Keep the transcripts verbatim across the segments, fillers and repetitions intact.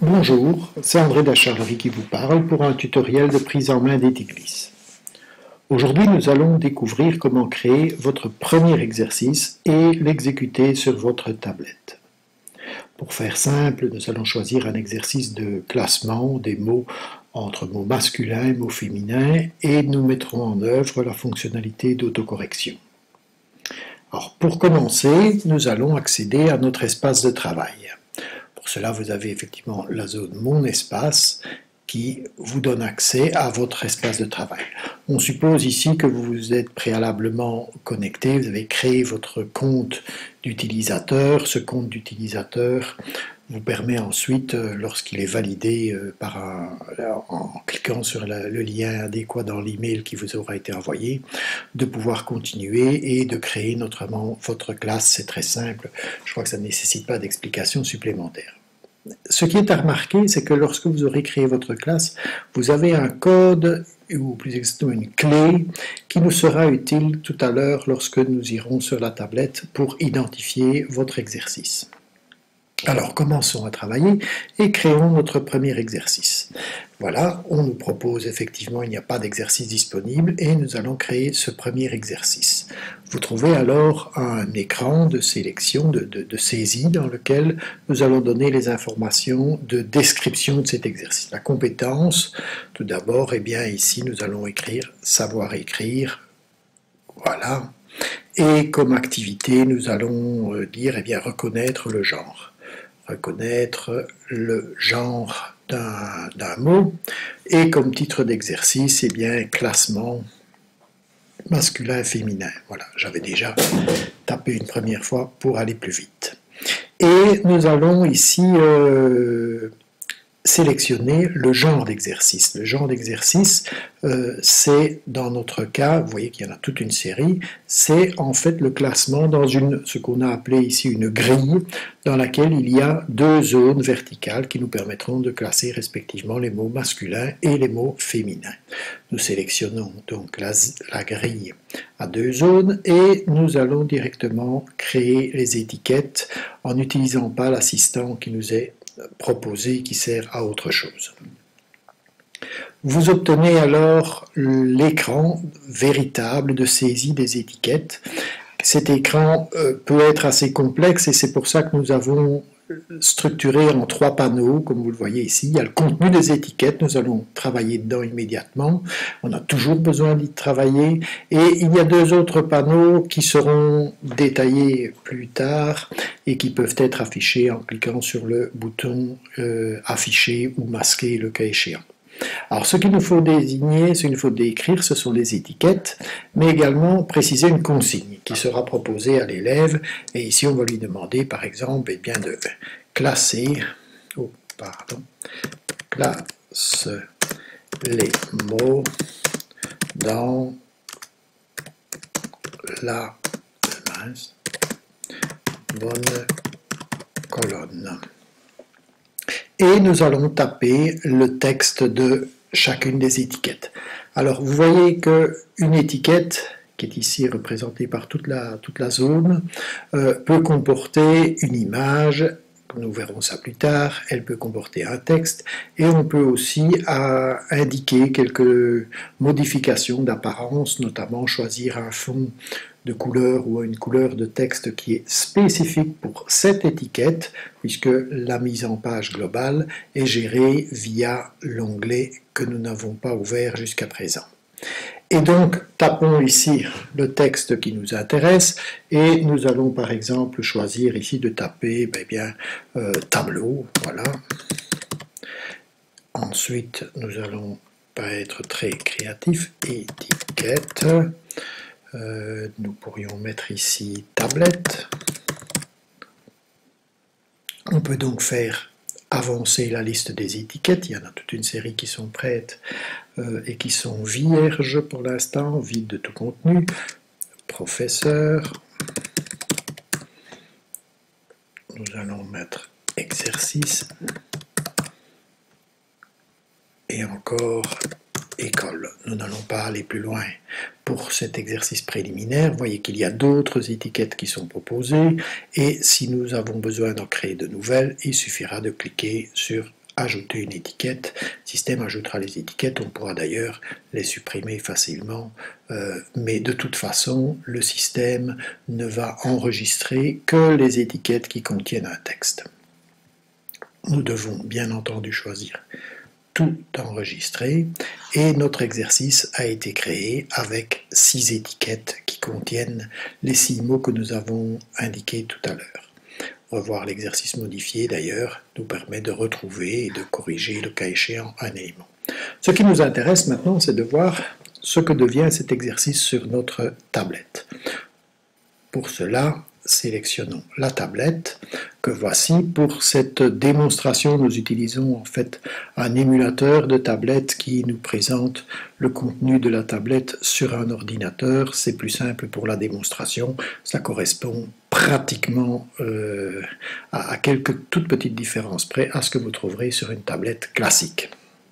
Bonjour, c'est André Dacharlerie qui vous parle pour un tutoriel de prise en main d'Etiglisse. Aujourd'hui, nous allons découvrir comment créer votre premier exercice et l'exécuter sur votre tablette. Pour faire simple, nous allons choisir un exercice de classement des mots entre mots masculins et mots féminins et nous mettrons en œuvre la fonctionnalité d'autocorrection. Alors, pour commencer, nous allons accéder à notre espace de travail. Pour cela, vous avez effectivement la zone Mon espace qui vous donne accès à votre espace de travail. On suppose ici que vous vous êtes préalablement connecté, vous avez créé votre compte d'utilisateur. Ce compte d'utilisateur vous permet ensuite, lorsqu'il est validé par un, en cliquant sur la, le lien adéquat dans l'email qui vous aura été envoyé, de pouvoir continuer et de créer notamment votre classe. C'est très simple, je crois que ça ne nécessite pas d'explication supplémentaire. Ce qui est à remarquer, c'est que lorsque vous aurez créé votre classe, vous avez un code, ou plus exactement une clé, qui nous sera utile tout à l'heure lorsque nous irons sur la tablette pour identifier votre exercice. Alors, commençons à travailler et créons notre premier exercice. Voilà, on nous propose effectivement, il n'y a pas d'exercice disponible et nous allons créer ce premier exercice. Vous trouvez alors un écran de sélection, de, de, de saisie, dans lequel nous allons donner les informations de description de cet exercice. La compétence, tout d'abord, eh bien ici nous allons écrire savoir écrire, voilà. Et comme activité, nous allons dire, eh bien, reconnaître le genre. Reconnaître le genre d'un mot, et comme titre d'exercice, eh bien, classement masculin-féminin. Voilà, j'avais déjà tapé une première fois pour aller plus vite. Et nous allons ici euh, sélectionner le genre d'exercice. Le genre d'exercice, euh, c'est dans notre cas, vous voyez qu'il y en a toute une série, c'est en fait le classement dans une, ce qu'on a appelé ici une grille, dans laquelle il y a deux zones verticales qui nous permettront de classer respectivement les mots masculins et les mots féminins. Nous sélectionnons donc la, la grille à deux zones et nous allons directement créer les étiquettes en n'utilisant pas l'assistant qui nous est proposé qui sert à autre chose. Vous obtenez alors l'écran véritable de saisie des étiquettes. Cet écran euh, peut être assez complexe et c'est pour ça que nous avons structuré en trois panneaux, comme vous le voyez ici. Il y a le contenu des étiquettes, nous allons travailler dedans immédiatement. On a toujours besoin d'y travailler. Et il y a deux autres panneaux qui seront détaillés plus tard et qui peuvent être affichés en cliquant sur le bouton euh, afficher ou masquer le cas échéant. Alors ce qu'il nous faut désigner, ce qu'il nous faut décrire, ce sont les étiquettes, mais également préciser une consigne qui sera proposée à l'élève. Et ici on va lui demander par exemple eh bien, de classer, oh, pardon, classe les mots dans la mince, bonne colonne. Et nous allons taper le texte de chacune des étiquettes. Alors vous voyez qu'une étiquette, qui est ici représentée par toute la, toute la zone, euh, peut comporter une image, nous verrons ça plus tard, elle peut comporter un texte, et on peut aussi euh, indiquer quelques modifications d'apparence, notamment choisir un fond de couleur ou une couleur de texte qui est spécifique pour cette étiquette, puisque la mise en page globale est gérée via l'onglet que nous n'avons pas ouvert jusqu'à présent. Et donc, tapons ici le texte qui nous intéresse, et nous allons par exemple choisir ici de taper ben bien, euh, tableau, voilà. Ensuite, nous allons pas être très créatifs, étiquette. Euh, nous pourrions mettre ici tablette. On peut donc faire avancer la liste des étiquettes. Il y en a toute une série qui sont prêtes euh, et qui sont vierges pour l'instant, vides de tout contenu. Professeur. Nous allons mettre exercice. Et encore école. Nous n'allons pas aller plus loin pour cet exercice préliminaire. Vous voyez qu'il y a d'autres étiquettes qui sont proposées et si nous avons besoin d'en créer de nouvelles, il suffira de cliquer sur ajouter une étiquette. Le système ajoutera les étiquettes, on pourra d'ailleurs les supprimer facilement, euh, mais de toute façon, le système ne va enregistrer que les étiquettes qui contiennent un texte. Nous devons bien entendu choisir tout enregistrer et notre exercice a été créé avec six étiquettes qui contiennent les six mots que nous avons indiqués tout à l'heure. Revoir l'exercice modifié d'ailleurs nous permet de retrouver et de corriger le cas échéant un élément. Ce qui nous intéresse maintenant, c'est de voir ce que devient cet exercice sur notre tablette. Pour cela, sélectionnons la tablette que voici. Pour cette démonstration, nous utilisons en fait un émulateur de tablette qui nous présente le contenu de la tablette sur un ordinateur. C'est plus simple pour la démonstration, ça correspond pratiquement euh, à, à quelques toutes petites différences près à ce que vous trouverez sur une tablette classique.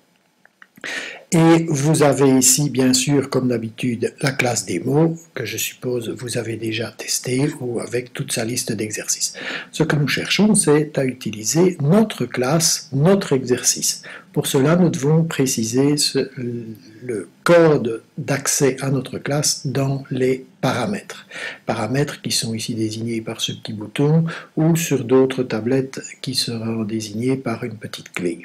Et vous avez ici, bien sûr, comme d'habitude, la classe démo, que je suppose vous avez déjà testé, ou avec toute sa liste d'exercices. Ce que nous cherchons, c'est à utiliser notre classe, notre exercice. Pour cela, nous devons préciser ce, le code d'accès à notre classe dans les paramètres. Paramètres qui sont ici désignés par ce petit bouton, ou sur d'autres tablettes qui seront désignés par une petite clé.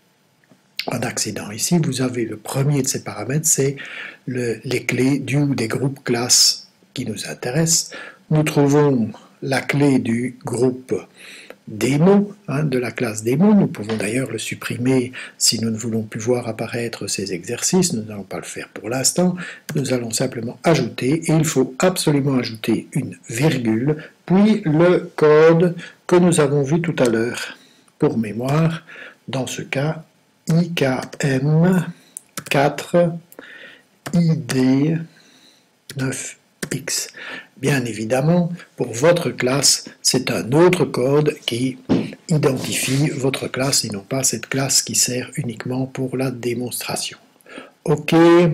En accédant ici, vous avez le premier de ces paramètres, c'est le, les clés du ou des groupes classes qui nous intéressent. Nous trouvons la clé du groupe démo, hein, de la classe démo. Nous pouvons d'ailleurs le supprimer si nous ne voulons plus voir apparaître ces exercices. Nous n'allons pas le faire pour l'instant. Nous allons simplement ajouter, et il faut absolument ajouter une virgule, puis le code que nous avons vu tout à l'heure. Pour mémoire, dans ce cas, I K M quatre I D neuf X. Bien évidemment, pour votre classe, c'est un autre code qui identifie votre classe et non pas cette classe qui sert uniquement pour la démonstration. OK,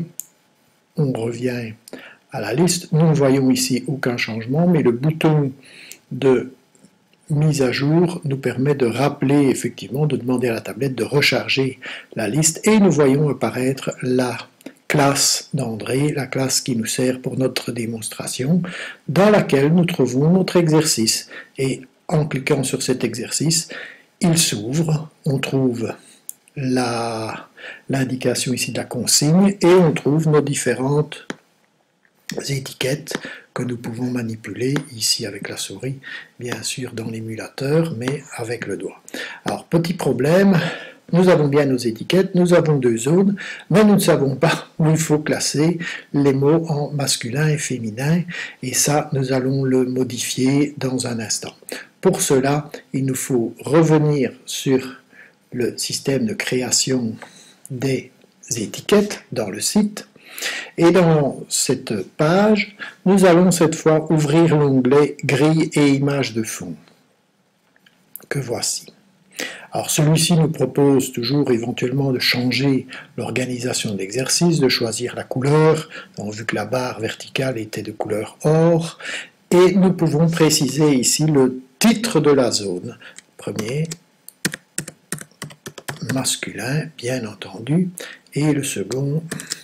on revient à la liste. Nous ne voyons ici aucun changement, mais le bouton de mise à jour nous permet de rappeler effectivement, de demander à la tablette de recharger la liste et nous voyons apparaître la classe d'André, la classe qui nous sert pour notre démonstration, dans laquelle nous trouvons notre exercice. Et en cliquant sur cet exercice, il s'ouvre, on trouve l'indication ici de la consigne et on trouve nos différentes étiquettes que nous pouvons manipuler ici avec la souris, bien sûr dans l'émulateur, mais avec le doigt. Alors, petit problème, nous avons bien nos étiquettes, nous avons deux zones, mais nous ne savons pas où il faut classer les mots en masculin et féminin, et ça, nous allons le modifier dans un instant. Pour cela, il nous faut revenir sur le système de création des étiquettes dans le site. Et dans cette page, nous allons cette fois ouvrir l'onglet Grille et images de fond, que voici. Alors celui-ci nous propose toujours éventuellement de changer l'organisation de l'exercice, de choisir la couleur, on a vu que la barre verticale était de couleur or, et nous pouvons préciser ici le titre de la zone. Premier, masculin, bien entendu, et le second,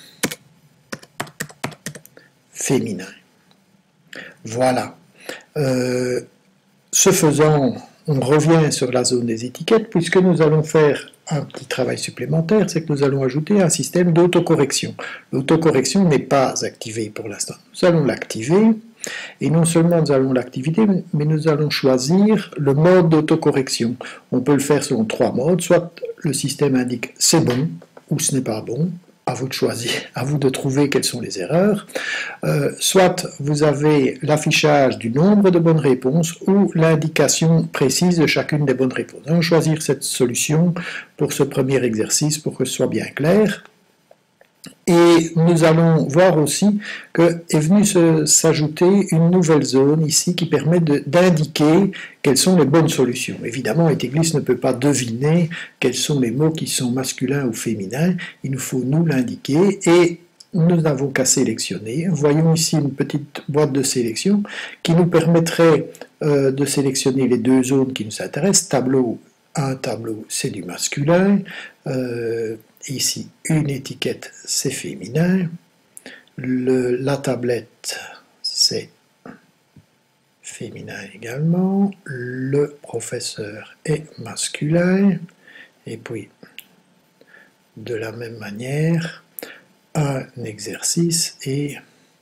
féminin. Voilà. Euh, ce faisant, on revient sur la zone des étiquettes, puisque nous allons faire un petit travail supplémentaire, c'est que nous allons ajouter un système d'autocorrection. L'autocorrection n'est pas activée pour l'instant. Nous allons l'activer, et non seulement nous allons l'activer, mais nous allons choisir le mode d'autocorrection. On peut le faire selon trois modes, soit le système indique c'est bon, ou ce n'est pas bon, à vous de choisir, à vous de trouver quelles sont les erreurs, euh, soit vous avez l'affichage du nombre de bonnes réponses ou l'indication précise de chacune des bonnes réponses. On va choisir cette solution pour ce premier exercice pour que ce soit bien clair. Et nous allons voir aussi que est venue s'ajouter une nouvelle zone ici qui permet d'indiquer quelles sont les bonnes solutions. Évidemment, Eteglis ne peut pas deviner quels sont les mots qui sont masculins ou féminins. Il nous faut nous l'indiquer et nous n'avons qu'à sélectionner. Voyons ici une petite boîte de sélection qui nous permettrait euh, de sélectionner les deux zones qui nous intéressent, tableau un tableau, c'est du masculin. Euh, ici, une étiquette, c'est féminin. Le, la tablette, c'est féminin également. Le professeur est masculin. Et puis, de la même manière, un exercice et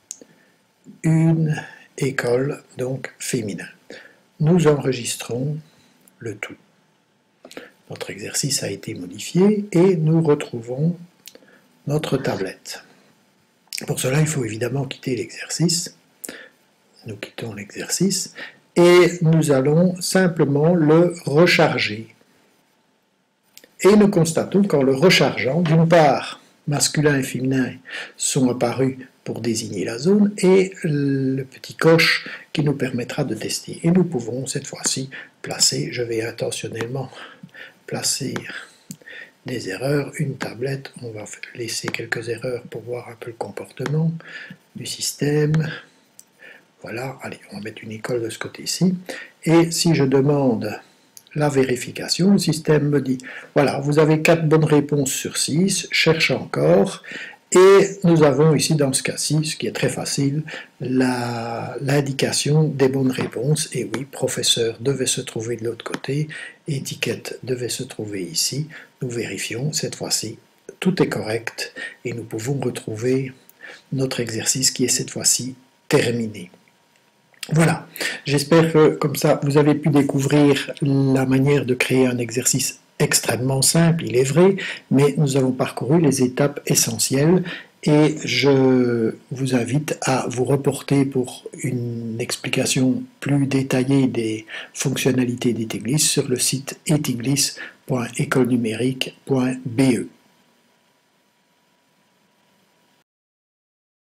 une école, donc féminin. Nous enregistrons le tout. Notre exercice a été modifié et nous retrouvons notre tablette. Pour cela, il faut évidemment quitter l'exercice. Nous quittons l'exercice et nous allons simplement le recharger. Et nous constatons qu'en le rechargeant, d'une part, masculin et féminin sont apparus pour désigner la zone et le petit coche qui nous permettra de tester. Et nous pouvons cette fois-ci placer, je vais intentionnellement placer des erreurs, une tablette, on va laisser quelques erreurs pour voir un peu le comportement du système. Voilà, allez, on va mettre une école de ce côté-ci. Et si je demande la vérification, le système me dit, voilà, vous avez quatre bonnes réponses sur six, cherche encore. Et nous avons ici, dans ce cas-ci, ce qui est très facile, l'indication des bonnes réponses. Et oui, professeur devait se trouver de l'autre côté, étiquette devait se trouver ici. Nous vérifions, cette fois-ci, tout est correct et nous pouvons retrouver notre exercice qui est cette fois-ci terminé. Voilà, j'espère que comme ça, vous avez pu découvrir la manière de créer un exercice extrêmement simple, il est vrai, mais nous avons parcouru les étapes essentielles et je vous invite à vous reporter pour une explication plus détaillée des fonctionnalités d'Etiglis sur le site etiglis point école numérique point b e.